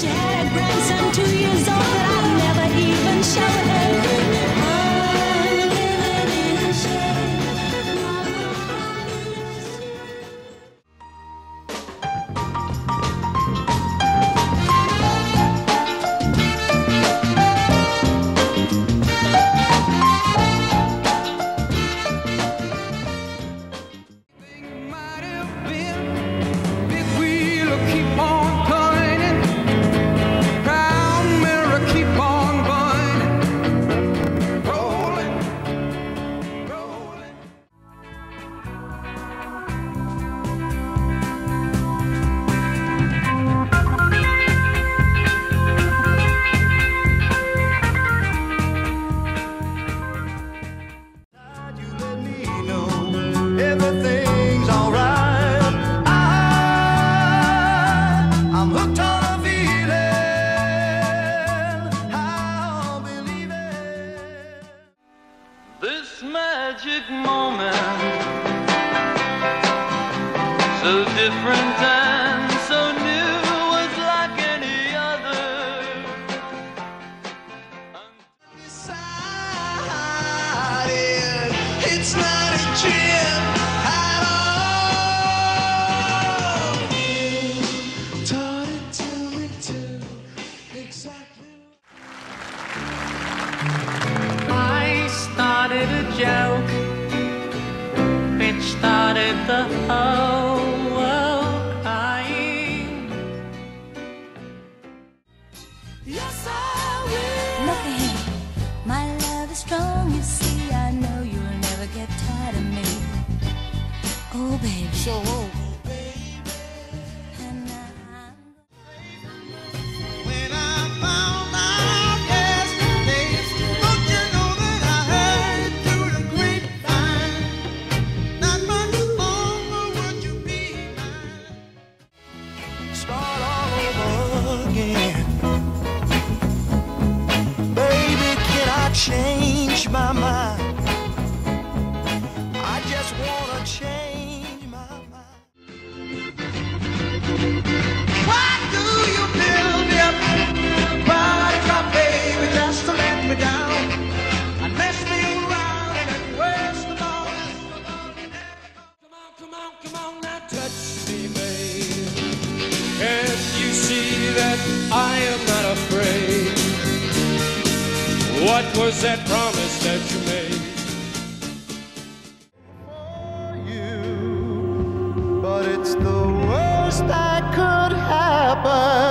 She had a grandson 2 years old that I never even showed her. I'm living in shame. Everything's alright. I'm hooked on a feeling. I'll believe it. This magic moment, so different and so new, was like any other. Decided it's not a dream at all. You taught it to me too, exactly. I started a joke, which started the whole world crying. Yes, I will. Look ahead, my love is strong, you see. I know you'll never get tired of me. Oh, baby. So, and When I found out yesterday, don't you know that I heard through the grapevine? Not much longer would you be mine. Start all over again. Baby, can I change my mind? I just wanna change my mind. Why do you build me up? Body drop, baby, just to let me down. And mess me around and then waste the morning. Come on, now touch me, babe. Can't you see that I am not afraid? What was that promise that you made? For you, but it's the worst that could happen.